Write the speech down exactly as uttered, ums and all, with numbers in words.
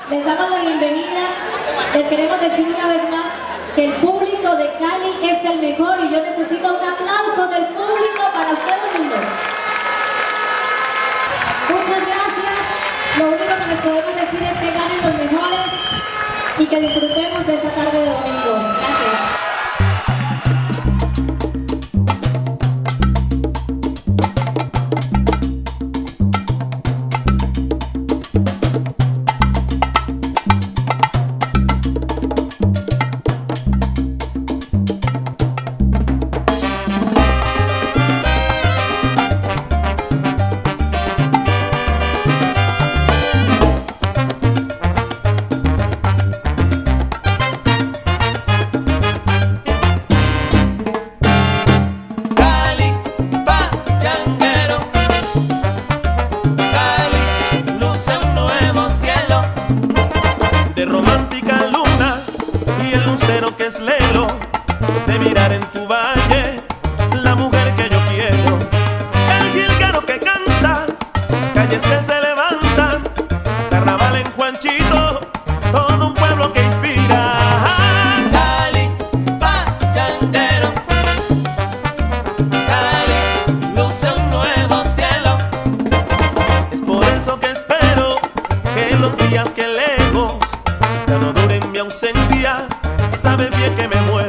Les damos la bienvenida. Les queremos decir una vez más que el público de Cali es el mejor y yo necesito un aplauso del público para ustedes mismos. Muchas gracias. Lo único que les podemos decir es que ganen los mejores y que disfrutemos de esa tarde de domingo. Gracias. Romántica luna y el lucero que es lelo de mirar en tu valle la mujer que yo quiero, el jilguero que canta, calles que se levantan, carnaval en Juanchito, todo un pueblo que inspira. Cali, pachanguero, Cali, luce un nuevo cielo. Es por eso que espero que los días que lejos ya no duren mi ausencia, sabes bien que me muero.